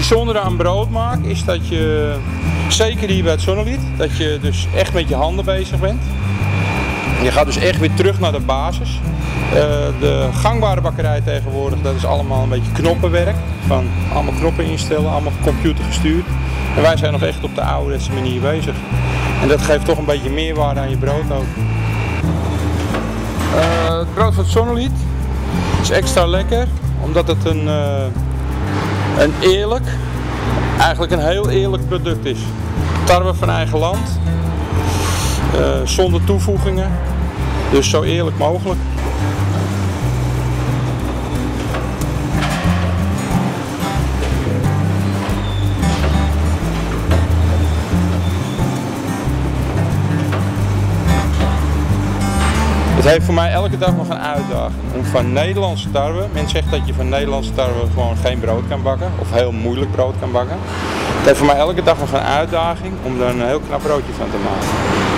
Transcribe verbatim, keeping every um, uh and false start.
bijzondere aan brood maken is dat je, zeker hier bij het Sonnelied, dat je dus echt met je handen bezig bent. Je gaat dus echt weer terug naar de basis. Uh, de gangbare bakkerij tegenwoordig, dat is allemaal een beetje knoppenwerk. Van allemaal knoppen instellen, allemaal computergestuurd. En wij zijn nog echt op de ouderwetse manier bezig. En dat geeft toch een beetje meerwaarde aan je brood ook. Uh, het brood van het Sonnelied is extra lekker, omdat het een, uh, een eerlijk, eigenlijk een heel eerlijk product is. Tarwe van eigen land, uh, zonder toevoegingen, dus zo eerlijk mogelijk. Het heeft voor mij elke dag nog een uitdaging om van Nederlandse tarwe, men zegt dat je van Nederlandse tarwe gewoon geen brood kan bakken of heel moeilijk brood kan bakken. Het heeft voor mij elke dag nog een uitdaging om er een heel knap broodje van te maken.